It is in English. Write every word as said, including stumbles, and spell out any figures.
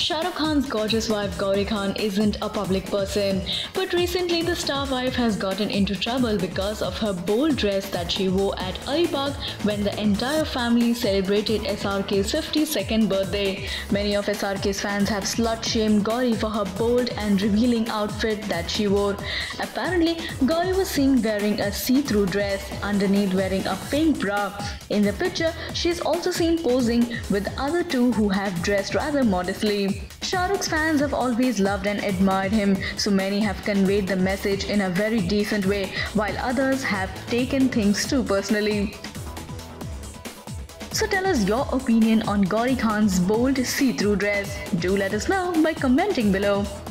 Shahrukh Khan's gorgeous wife Gauri Khan isn't a public person, but recently the star wife has gotten into trouble because of her bold dress that she wore at Alibag when the entire family celebrated S R K's fifty-second birthday. Many of S R K's fans have slut-shamed Gauri for her bold and revealing outfit that she wore. Apparently, Gauri was seen wearing a see-through dress, underneath wearing a pink bra. In the picture, she is also seen posing with other two who have dressed rather modestly. Shahrukh's fans have always loved and admired him, so many have conveyed the message in a very decent way, while others have taken things too personally. So tell us your opinion on Gauri Khan's bold see-through dress. Do let us know by commenting below.